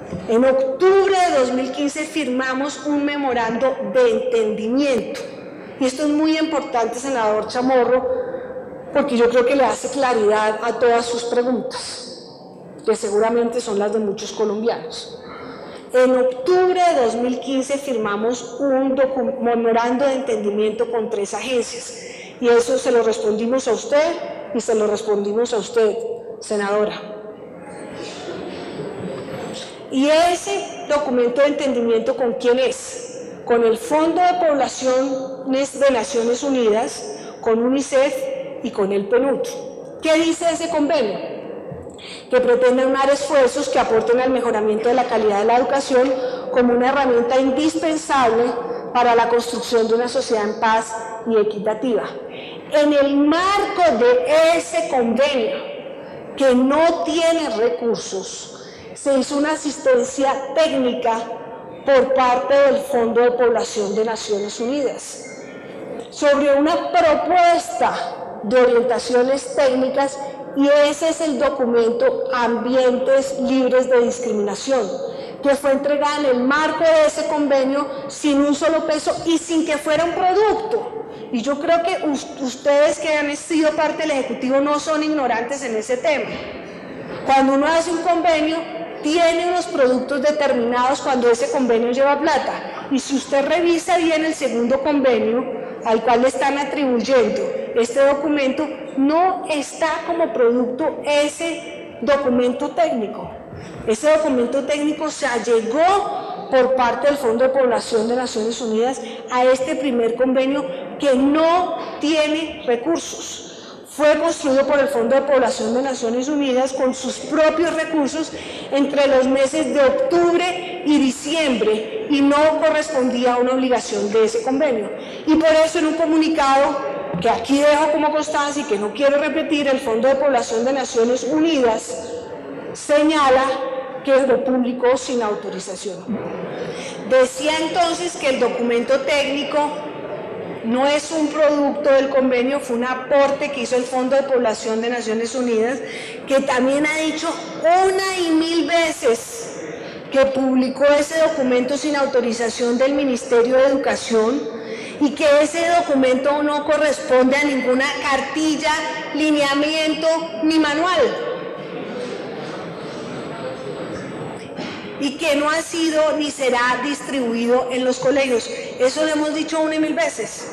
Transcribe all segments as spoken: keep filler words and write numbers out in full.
En octubre de dos mil quince firmamos un memorando de entendimiento. Y esto es muy importante, senador Chamorro, porque yo creo que le hace claridad a todas sus preguntas, que seguramente son las de muchos colombianos. En octubre de dos mil quince firmamos un memorando de entendimiento con tres agencias, y eso se lo respondimos a usted y se lo respondimos a usted, senadora. Y ese documento de entendimiento, ¿con quién es? Con el Fondo de Poblaciones de Naciones Unidas, con UNICEF y con el PNUD. ¿Qué dice ese convenio? Que pretende unar esfuerzos que aporten al mejoramiento de la calidad de la educación como una herramienta indispensable para la construcción de una sociedad en paz y equitativa. En el marco de ese convenio, que no tiene recursos, se hizo una asistencia técnica por parte del Fondo de Población de Naciones Unidas sobre una propuesta de orientaciones técnicas, y ese es el documento Ambientes Libres de Discriminación, que fue entregada en el marco de ese convenio sin un solo peso y sin que fuera un producto. Y yo creo que ustedes que han sido parte del Ejecutivo no son ignorantes en ese tema. Cuando uno hace un convenio, tiene unos productos determinados cuando ese convenio lleva plata. Y si usted revisa bien el segundo convenio, al cual le están atribuyendo este documento, no está como producto ese documento técnico. Ese documento técnico se allegó por parte del Fondo de Población de Naciones Unidas a este primer convenio que no tiene recursos. Fue construido por el Fondo de Población de Naciones Unidas con sus propios recursos entre los meses de octubre y diciembre y no correspondía a una obligación de ese convenio. Y por eso en un comunicado que aquí dejo como constancia y que no quiero repetir, el Fondo de Población de Naciones Unidas señala que lo publicó sin autorización. Decía entonces que el documento técnico no es un producto del convenio, fue un aporte que hizo el Fondo de Población de Naciones Unidas, que también ha dicho una y mil veces que publicó ese documento sin autorización del Ministerio de Educación y que ese documento no corresponde a ninguna cartilla, lineamiento ni manual. Y que no ha sido ni será distribuido en los colegios. Eso lo hemos dicho una y mil veces.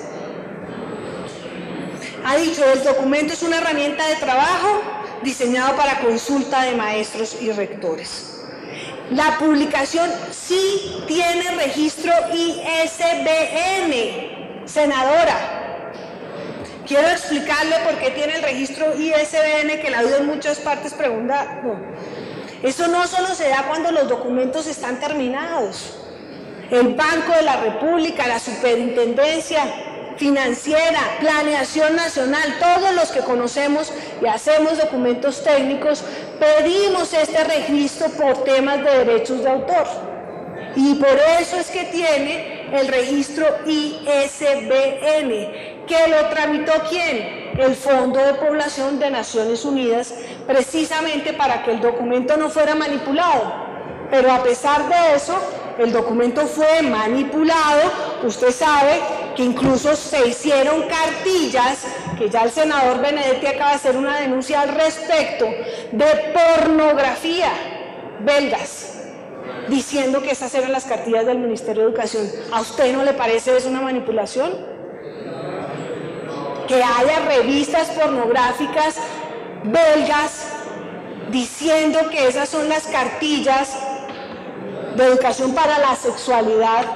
Ha dicho, el documento es una herramienta de trabajo diseñado para consulta de maestros y rectores. La publicación sí tiene registro I S B N, senadora. Quiero explicarle por qué tiene el registro I S B N, que la duda en muchas partes pregunta. No. Eso no solo se da cuando los documentos están terminados. El Banco de la República, la Superintendencia Financiera, Planeación Nacional, todos los que conocemos y hacemos documentos técnicos, pedimos este registro por temas de derechos de autor. Y por eso es que tiene el registro I S B N, que lo tramitó ¿quién? El Fondo de Población de Naciones Unidas, precisamente para que el documento no fuera manipulado. Pero a pesar de eso, el documento fue manipulado. Usted sabe que incluso se hicieron cartillas, que ya el senador Benedetti acaba de hacer una denuncia al respecto, de pornografía belgas, diciendo que esas eran las cartillas del Ministerio de Educación. ¿A usted no le parece eso una manipulación? Que haya revistas pornográficas belgas diciendo que esas son las cartillas de educación para la sexualidad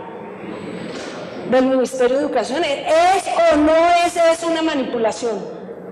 del Ministerio de Educación. ¿Es o no es eso una manipulación?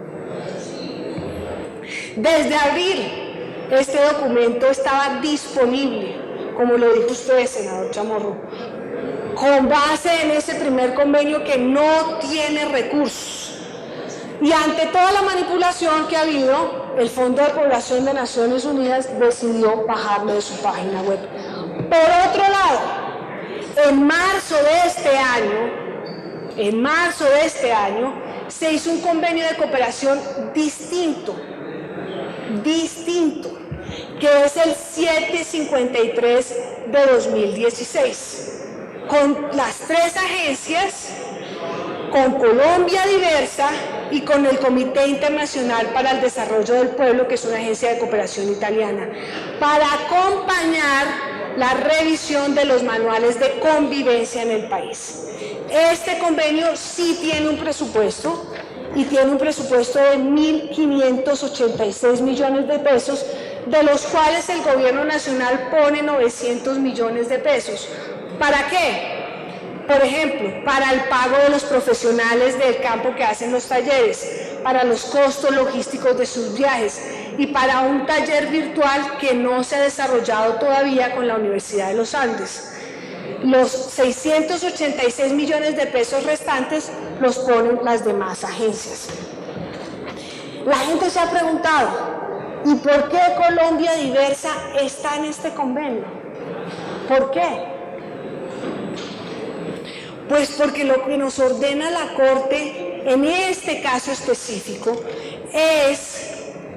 Desde abril este documento estaba disponible, como lo dijo usted, senador Chamorro, con base en ese primer convenio que no tiene recursos. Y ante toda la manipulación que ha habido, el Fondo de Población de Naciones Unidas decidió bajarlo de su página web. Por otro lado, en marzo de este año, en marzo de este año, se hizo un convenio de cooperación distinto, distinto, que es el setecientos cincuenta y tres de dos mil dieciséis, con las tres agencias, con Colombia Diversa y con el Comité Internacional para el Desarrollo del Pueblo, que es una agencia de cooperación italiana, para acompañar la revisión de los manuales de convivencia en el país. Este convenio sí tiene un presupuesto, y tiene un presupuesto de mil quinientos ochenta y seis millones de pesos, de los cuales el gobierno nacional pone novecientos millones de pesos. ¿Para qué? Por ejemplo, para el pago de los profesionales del campo que hacen los talleres, para los costos logísticos de sus viajes y para un taller virtual que no se ha desarrollado todavía con la Universidad de los Andes. Los seiscientos ochenta y seis millones de pesos restantes los ponen las demás agencias. La gente se ha preguntado, ¿y por qué Colombia Diversa está en este convenio? ¿Por qué? Pues porque lo que nos ordena la Corte, en este caso específico, es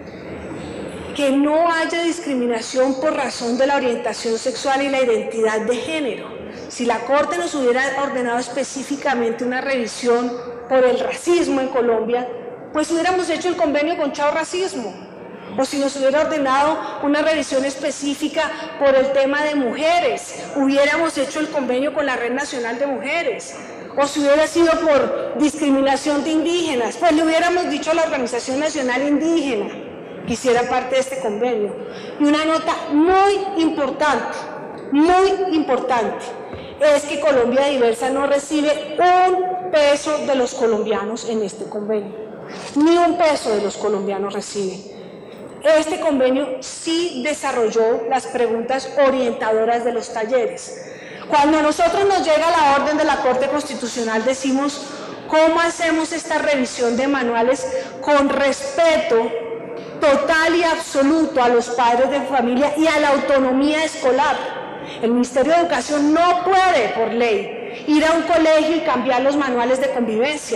que no haya discriminación por razón de la orientación sexual y la identidad de género. Si la Corte nos hubiera ordenado específicamente una revisión por el racismo en Colombia, pues hubiéramos hecho el convenio con Chao Racismo. O si nos hubiera ordenado una revisión específica por el tema de mujeres, hubiéramos hecho el convenio con la Red Nacional de Mujeres. O si hubiera sido por discriminación de indígenas, pues le hubiéramos dicho a la Organización Nacional Indígena que hiciera parte de este convenio. Y una nota muy importante, muy importante, es que Colombia Diversa no recibe un peso de los colombianos en este convenio. Ni un peso de los colombianos recibe. Este convenio sí desarrolló las preguntas orientadoras de los talleres. Cuando a nosotros nos llega la orden de la Corte Constitucional, decimos cómo hacemos esta revisión de manuales con respeto total y absoluto a los padres de familia y a la autonomía escolar. El Ministerio de Educación no puede, por ley, ir a un colegio y cambiar los manuales de convivencia.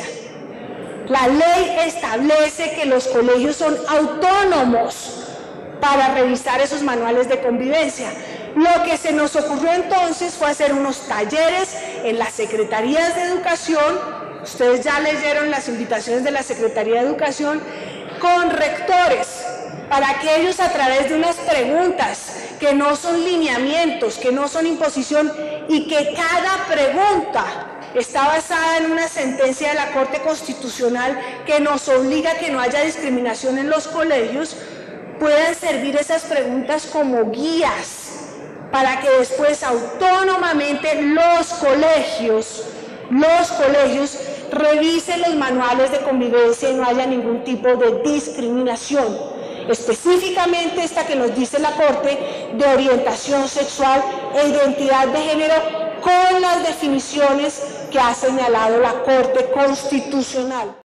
La ley establece que los colegios son autónomos para revisar esos manuales de convivencia. Lo que se nos ocurrió entonces fue hacer unos talleres en las secretarías de educación, ustedes ya leyeron las invitaciones de la Secretaría de Educación, con rectores, para que ellos a través de unas preguntas que no son lineamientos, que no son imposición y que cada pregunta está basada en una sentencia de la Corte Constitucional que nos obliga a que no haya discriminación en los colegios, puedan servir esas preguntas como guías para que después autónomamente los colegios, los colegios revisen los manuales de convivencia y no haya ningún tipo de discriminación. Específicamente esta que nos dice la Corte de orientación sexual e identidad de género con las definiciones que ha señalado la Corte Constitucional.